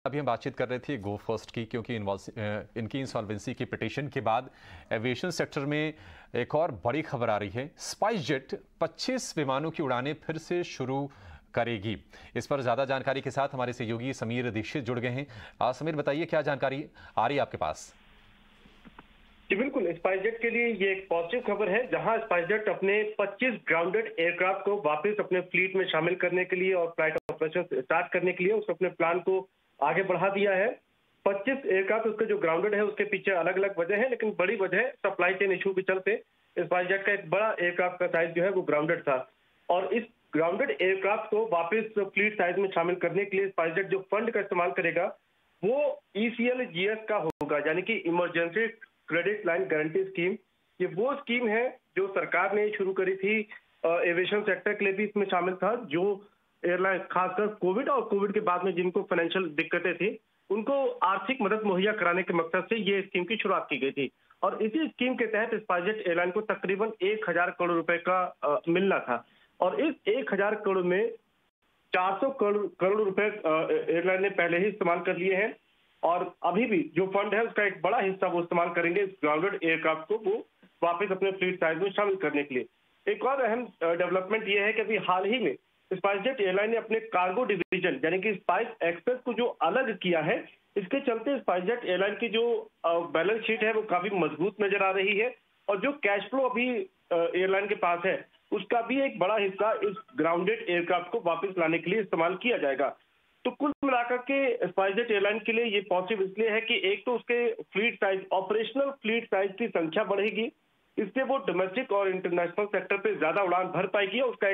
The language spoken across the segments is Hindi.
अभी हम बातचीत कर रहे थे गो फर्स्ट की, क्योंकि इनकी इंसॉल्वेंसी की पिटीशन के बाद एविएशन सेक्टर में एक और बड़ी खबर आ रही है। स्पाइस जेट 25 विमानों की उड़ानें फिर से शुरू करेगी। इस पर ज्यादा जानकारी के साथ हमारे सहयोगी समीर दीक्षित जुड़ गए हैं। समीर, बताइए क्या जानकारी आ रही है आपके पास? जी बिल्कुल, स्पाइस जेट के लिए ये एक पॉजिटिव खबर है, जहां स्पाइस जेट अपने 25 ग्राउंडेड एयरक्राफ्ट को वापस अपने फ्लीट में शामिल करने के लिए और फ्लाइट ऑपरेशन स्टार्ट करने के लिए उसने अपने प्लान को आगे बढ़ा दिया है। 25 एयरक्राफ्ट उसके जो ग्राउंडेड है उसके पीछे अलग अलग वजह है, लेकिन बड़ी वजह सप्लाई चेन इशू के चलते स्पाइस जेट का एक बड़ा एयरक्राफ्ट का साइज जो है वो ग्राउंडेड था। और इस ग्राउंडेड एयरक्राफ्ट को वापस फ्लीट साइज में शामिल करने के लिए स्पाइस जेट जो फंड का इस्तेमाल करेगा वो ECLGS का होगा, यानी कि emergency credit line guarantee scheme. ये वो स्कीम है जो सरकार ने शुरू करी थी। एविएशन सेक्टर के लिए भी इसमें शामिल था, जो एयरलाइन खासकर कोविड और कोविड के बाद में जिनको फाइनेंशियल दिक्कतें थी उनको आर्थिक मदद मुहैया कराने के मकसद से ये स्कीम की शुरुआत की गई थी। और इसी स्कीम के तहत स्पाइस जेट एयरलाइन को तकरीबन 1000 करोड़ रुपए का मिलना था। और इस 1000 करोड़ में 400 करोड़ रुपए एयरलाइन ने पहले ही इस्तेमाल कर लिए हैं, और अभी भी जो फंड है उसका एक बड़ा हिस्सा वो इस्तेमाल करेंगे इस ग्राउंडेड एयरक्राफ्ट को वो वापस अपने फ्लीट साइज में शामिल करने के लिए। एक और अहम डेवलपमेंट ये है कि अभी हाल ही में स्पाइस जेट एयरलाइन ने अपने कार्गो डिवीजन यानी कि स्पाइस एक्सप्रेस को जो अलग किया है, इसके चलते स्पाइस जेट एयरलाइन की जो बैलेंस शीट है वो काफी मजबूत नजर आ रही है। और जो कैश फ्लो अभी एयरलाइन के पास है उसका भी एक बड़ा हिस्सा इस ग्राउंडेड एयरक्राफ्ट को वापस लाने के लिए इस्तेमाल किया जाएगा। तो कुल मिलाकर के स्पाइस जेट एयरलाइन के लिए ये पॉजिटिव इसलिए है कि एक तो उसके fleet size, operational fleet size की संख्या बढ़ेगी, इससे वो डोमेस्टिक और इंटरनेशनल सेक्टर पे ज्यादा उड़ान भर पाएगी। और उसका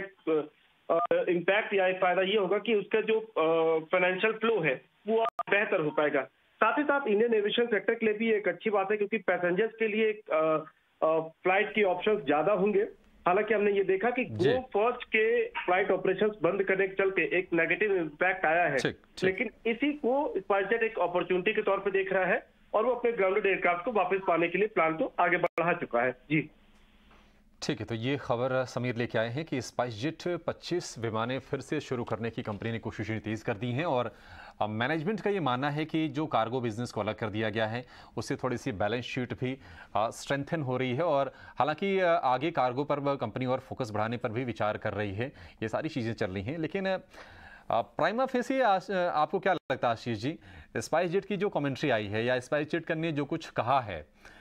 एक इम्पैक्ट या एक फायदा ये होगा कि उसका जो फाइनेंशियल फ्लो है वो और बेहतर हो पाएगा। साथ ही साथ इंडियन एविएशन सेक्टर के लिए भी एक अच्छी बात है, क्योंकि पैसेंजर्स के लिए फ्लाइट की ऑप्शंस ज्यादा होंगे। हालांकि हमने ये देखा कि गो फर्स्ट के फ्लाइट ऑपरेशंस बंद करने के चलते एक नेगेटिव इम्पैक्ट आया है, लेकिन इसी को स्पाइस जेट एक अपॉर्चुनिटी के तौर पे देख रहा है और वो अपने ग्राउंडेड एयरक्राफ्ट को वापस पाने के लिए प्लान को आगे बढ़ा चुका है। जी ठीक है, तो ये खबर समीर लेके आए हैं कि स्पाइस जेट 25 विमानें फिर से शुरू करने की कंपनी ने कोशिशें तेज़ कर दी हैं। और मैनेजमेंट का ये मानना है कि जो कार्गो बिजनेस को अलग कर दिया गया है उससे थोड़ी सी बैलेंस शीट भी स्ट्रेंथन हो रही है। और हालांकि आगे कार्गो पर कंपनी और फोकस बढ़ाने पर भी विचार कर रही है। ये सारी चीज़ें चल रही हैं, लेकिन प्राइमा फेसी आपको क्या लगता है आशीष जी, स्पाइस जेट की जो कमेंट्री आई है या स्पाइस जेट ने जो कुछ कहा है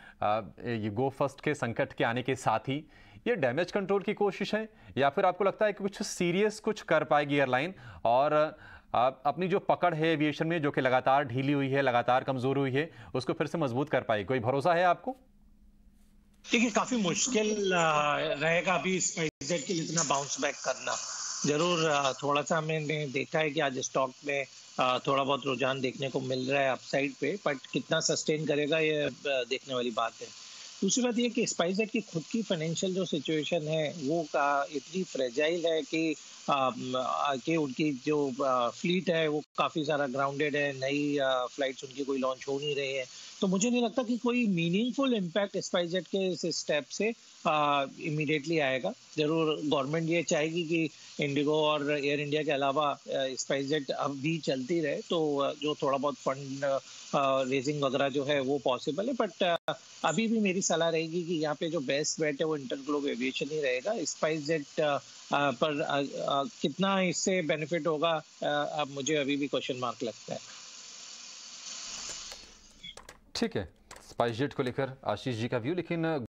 ये गो फर्स्ट के संकट के आने के साथ ही ये डैमेज कंट्रोल की कोशिश है, या फिर आपको लगता है कि कुछ सीरियस कुछ कर पाएगी एयरलाइन और अपनी जो पकड़ है एविएशन में जो कि लगातार ढीली हुई है, लगातार कमजोर हुई है, उसको फिर से मजबूत कर पाएगी? कोई भरोसा है आपको? देखिए, काफी मुश्किल रहेगा अभी स्पाइस जेट के लिए इतना बाउंस बैक करना। जरूर थोड़ा सा मैंने देखा है कि आज स्टॉक में थोड़ा बहुत रुझान देखने को मिल रहा है अपसाइड पे, बट कितना सस्टेन करेगा ये देखने वाली बात है। दूसरी बात ये कि स्पाइस जेट की खुद की फाइनेंशियल जो सिचुएशन है वो इतनी फ्रेजाइल है कि उनकी जो फ्लीट है वो काफी सारा ग्राउंडेड है, नई फ्लाइट्स उनकी कोई लॉन्च हो नहीं रही है। तो मुझे नहीं लगता कि कोई मीनिंगफुल इम्पैक्ट स्पाइस जेट के इस स्टेप से इमीडिएटली आएगा। जरूर गवर्नमेंट ये चाहेगी कि इंडिगो और एयर इंडिया के अलावा स्पाइस जेट अब भी चलती रहे, तो जो थोड़ा बहुत फंड रेजिंग वगैरह जो है वो पॉसिबल है। बट अभी भी मेरी सलाह रहेगी कि यहाँ पे जो बेस्ट बेट है वो इंटरग्लोब एविएशन ही रहेगा। स्पाइस जेट पर कितना इससे बेनिफिट होगा अब मुझे अभी भी क्वेश्चन मार्क लगता है। ठीक है, स्पाइस जेट को लेकर आशीष जी का व्यू, लेकिन